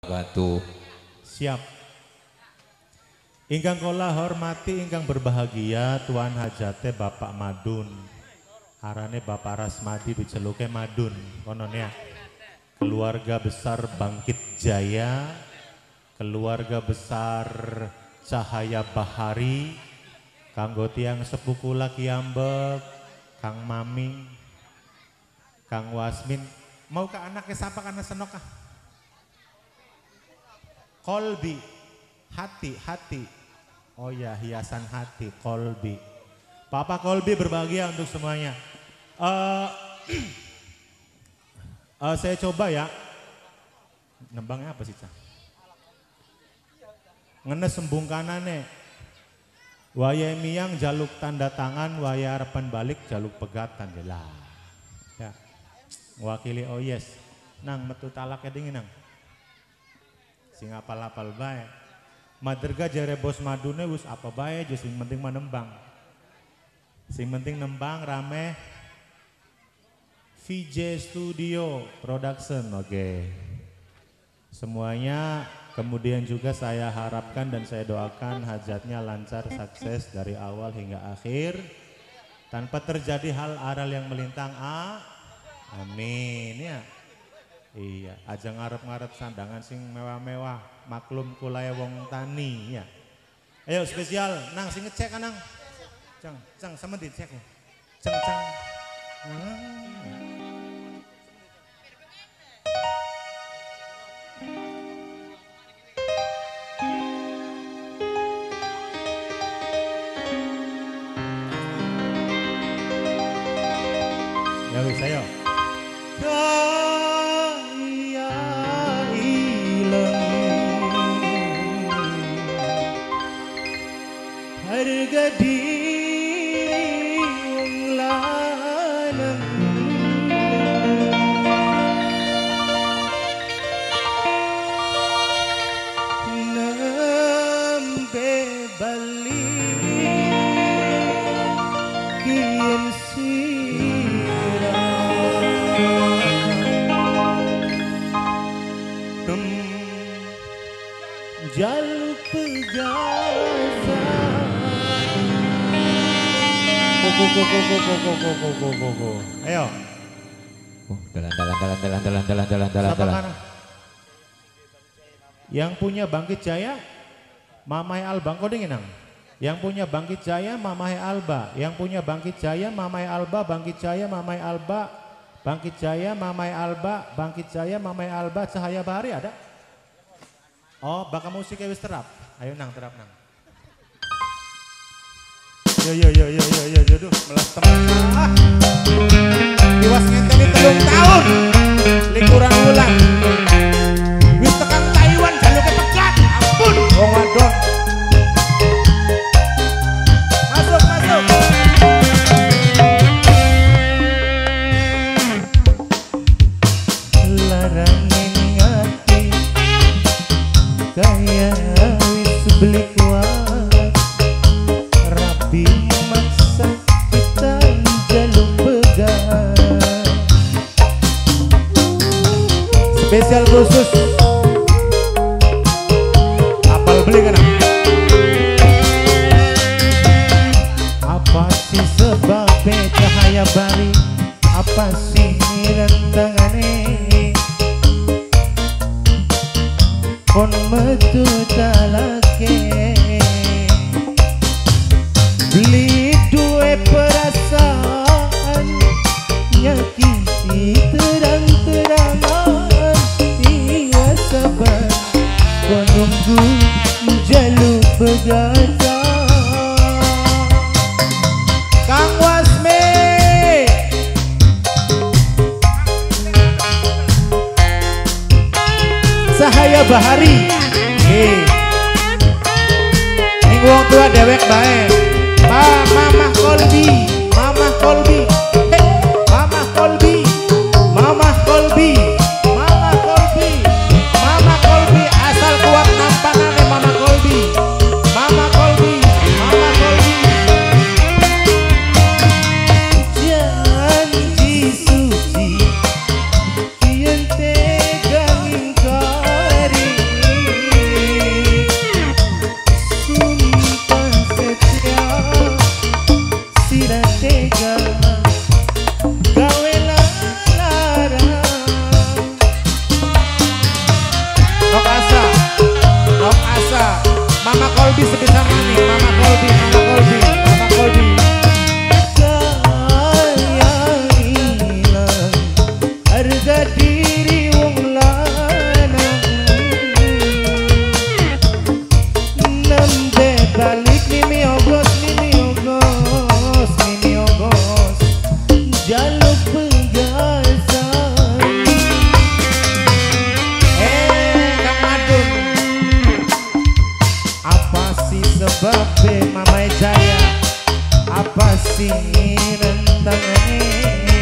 wabarakatuh. Siap. Ingkang kula hormati, ingkang berbahagia Tuan Hajate Bapak Madun. Arane Bapak Rasmadi diceluke Madun, konon ya. Keluarga besar Bangkit Jaya, keluarga besar Cahaya Bahari, kanggo tiang sepuh kula Ki Ambek, Kang Maming, Kang Wasmin. Mau ke anaknya siapa karena senok kah? Kolbi, hati. Oh ya, hiasan hati, Kolbi. Papa Kolbi berbahagia untuk semuanya. Saya coba ya. Nembangnya apa sih, Cah? Ngenes sembung kanane. Waya miang jaluk tanda tangan, waya harapan balik jaluk pegatan. Jelah. Ya. Wakili oh yes. Nang metu talaknya dingin nang. Sing apal-apal bae. Maderga jare bos Madune wis apa bae, sing penting menembang. Sing penting nembang rame. VJ Studio Production, oke. Semuanya kemudian juga saya harapkan dan saya doakan hajatnya lancar, sukses dari awal hingga akhir. Tanpa terjadi hal aral yang melintang. Amin ya. Iya, aja ngarep-ngarep sandangan sing mewah-mewah, maklum kulaya wong tani ya. Ayo spesial, nang sing ngecek kan nang. Cang sama dicek. Cang. Ya wis ayo. Harga diri wong lanang nembe bali kien sirah jaluk pegasa. Ayo. Dalan. Yang punya Bangkit Jaya, Mamai Alba, kau dingin nang. Yang punya Bangkit Jaya, Mamai Alba. Yang punya Bangkit Jaya, Mamai Alba, Bangkit Jaya, Mamai Alba, Bangkit Jaya, Mamai Alba, Bangkit Jaya, Mamai Alba, Cahaya Bahari ada? Oh, bakal musiknya wis terap. Ayo nang, terap nang. Yo, aduh, melas teman. Diwas ngenteni 3 tahun, likuran bulan. Wis tekan Taiwan, jaluke pegat, ampun, wong wadon. Masuk. Larang ngati, kaya wis beli kuat. Masa kita jaluk pegang. Spesial khusus apal beli kan? Apa sih sebabnya Cahaya Bari? Apa sih rentangane? Pon metu talake beli duwe perasaan nyakiti terang-terangan. Iya sabar kau nunggu jaluk pegatan. Kang Wasmi Cahaya Bahari ini wong tua dewek bae. Mama Kolbi, Mama Kolbi, Mama Kolbi, Mama Kolbi, Mama Kolbi, Mama Kolbi, asal kuat nampanane Mama Kolbi, Mama Kolbi, Mama Kolbi. Janji suci, kian tegang ingkari. Nok Asa, Nok Asa, Mama Kolbi sebisa mani, Mama Kolbi, Mama Kolbi, Mama Kolbi. Harga diri wong lanang nembe balik mimi ogos jaluk penggasan. Kang Madun, apa sih sebabnya Mama Jaya? Apa sih rentangnya?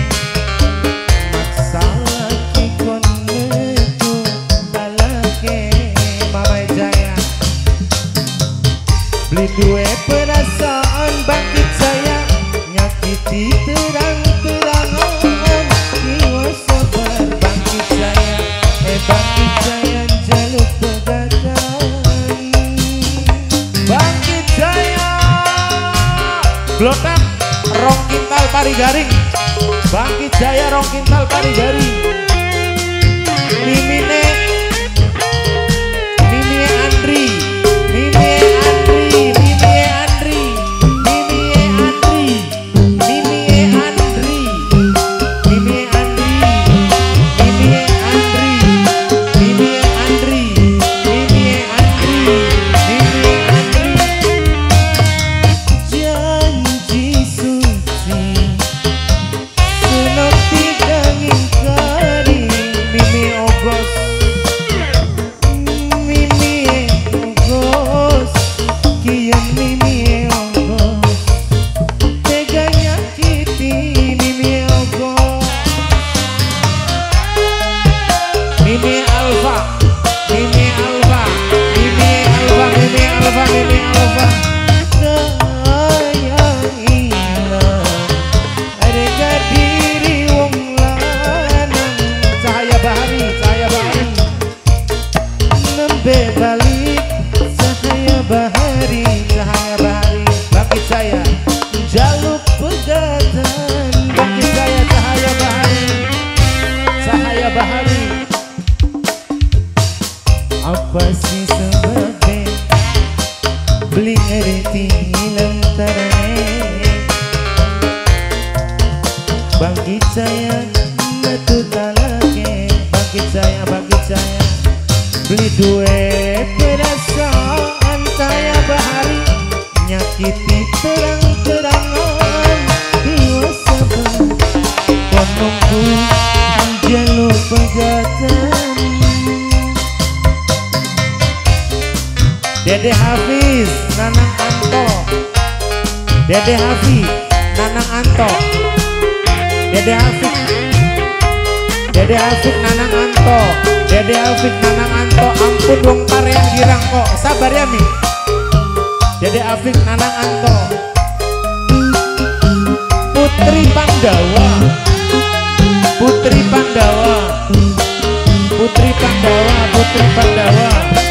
Beli dua perasaan bangkit saya, nyakiti terang-terangan. Jiwa sabar bangkit saya, bangkit saya jaluk pegatan. Bangkit saya, Glotak rong kintal pari garing. Bangkit saya rong kintal pari garing. Mimine Andri, apa sih sebabnya beli ngerti lantaran bangkit saya metu talake bangkit saya beli dua perasaan saya bahari nyakiti terang-terangan jiwa sabar konongku jaluk pegatan. Dede Hafiz, Nanang Anto, Dede Hafiz, Nanang Anto, Dede Hafiz, Nanang Anto, Dede Hafiz, Nanang Anto, ampun wong pareang girang kok, sabar ya Mi. Dede Hafiz, Nanang Anto, Putri Pandawa, Putri Pandawa, Putri Pandawa, Putri Pandawa.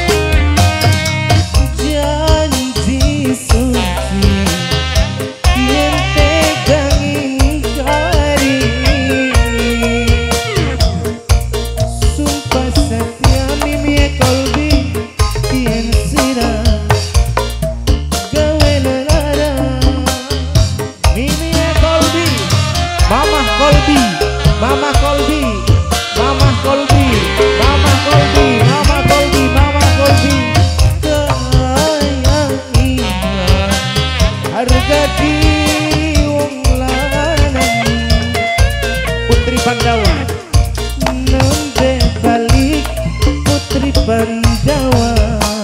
Pandawa nembe balik Putri Pandawa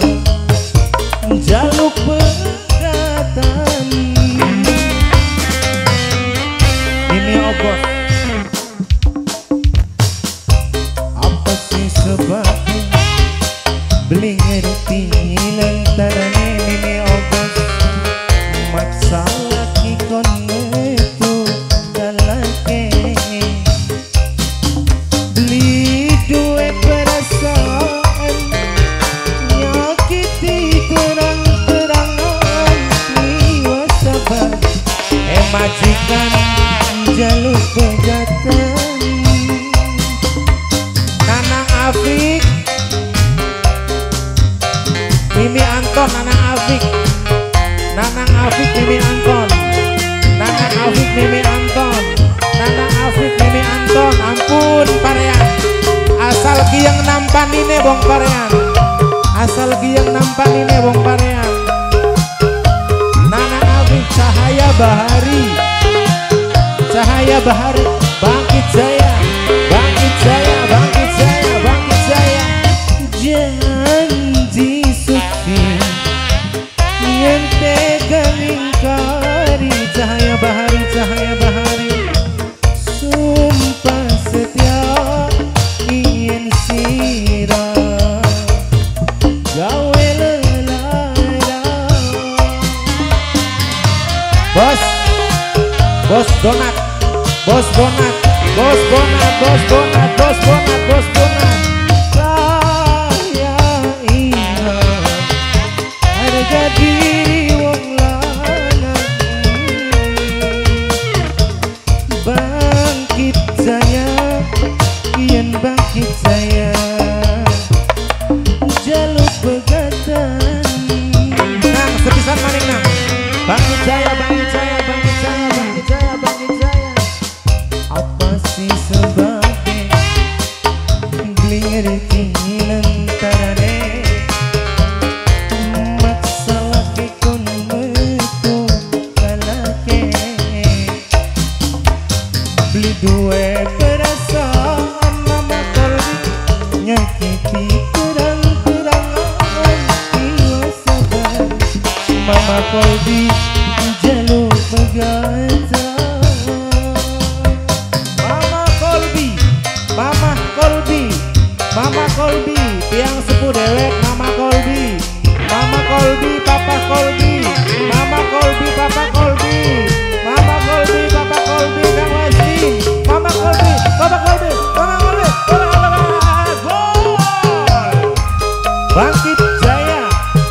jaluk pegatan. Ini ogos apa sih sebabnya beli ngerti lantaran ini ogos maksa laki kono itu galake majikan jaluk pegatan. Nanang Afik, Anton, Nanang Afik. Nanang Afik, Mimi Anton. Nanang Afik, Mimi Anton. Nanang Afik, Mimi Anton. Ampun parean. Asal yang nampan ini bong parean. Asal yang nampan ini bong parean. Nanang Afik, Cahaya Bahari. Cahaya Bahari. Bangkit Jaya. Bangkit Jaya. Bangkit Jaya. Bangkit Jaya. Janji suci yang tega ingkari. Cahaya Bahari. Cahaya Bahari. Sumpah setia ingin sirah gawe lelara. Bos Donat. Bos Bonat. Bos Bonat. Bos Bonat. Bos Bonat. Bos Bonat. Saya ingat harga diri wong lanang. Bangkit Jaya, kian bangkit Jaya. Jaluk pegatan. Nang sepisan maning nang. Bangkit Jaya, bangkit Jaya, bangkit Jaya, bangkit Jaya, bangkit Jaya. Apa sih sebabnya bling tinggilan tarane maksa laki kun metu kalake beli duwe perasaan mama kalbi nyakiti terang-terangan jiwa sabar mama kalbi jaluk megata. Mama Kolbi, tiang sepuh dewek Mama Kolbi. Mama Kolbi, Papa Kolbi. Mama Kolbi, Papa Kolbi. Mama Kolbi, Papa Kolbi, Kang Wasti. Mama Kolbi, Papa Kolbi. Mama Kolbi, Papa Kolbi. Gol! Bangkit Jaya.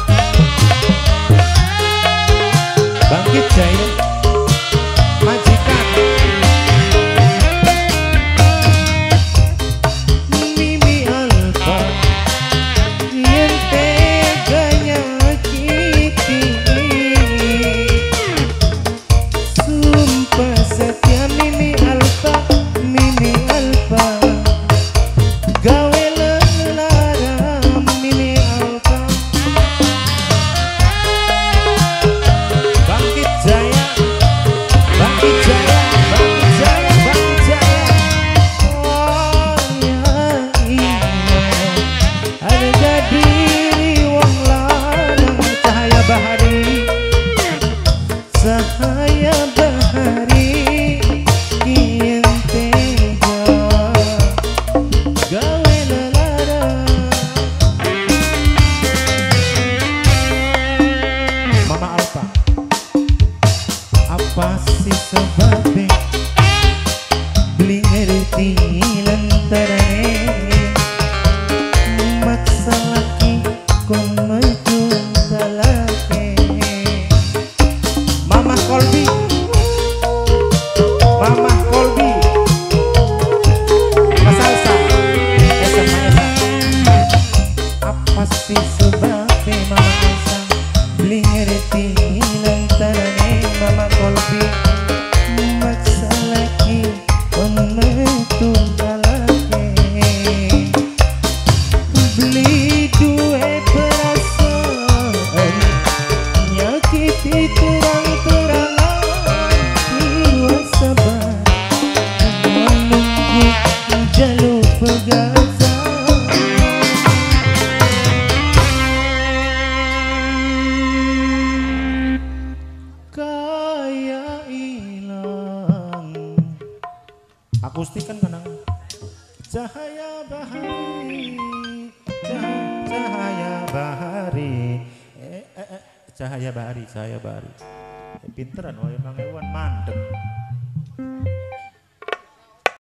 Bangkit Jaya. Majikan. Cahaya Bahari kian tega gawe lelara. Mama Alfa, apa sih sebabnya beli ngerti lantarane maksa laki kon maju talake. Mama Kolbi, Mama Kolbi, Mas Alsa, SMA. Apa sih sebabnya Mama Alsa beli ngerti lantarane Mama Kolbi maksa laki kon metu kalake beli duwe perasaan nyakiti terang-terangan jiwa sabar menunggu jalur pegasa. Kaya hilang akustik kan kenang. Cahaya Bahari, Cahaya Bahari. Cahaya Bahari, Cahaya Bahari. Pinteran wae Mang Ewan mandeg.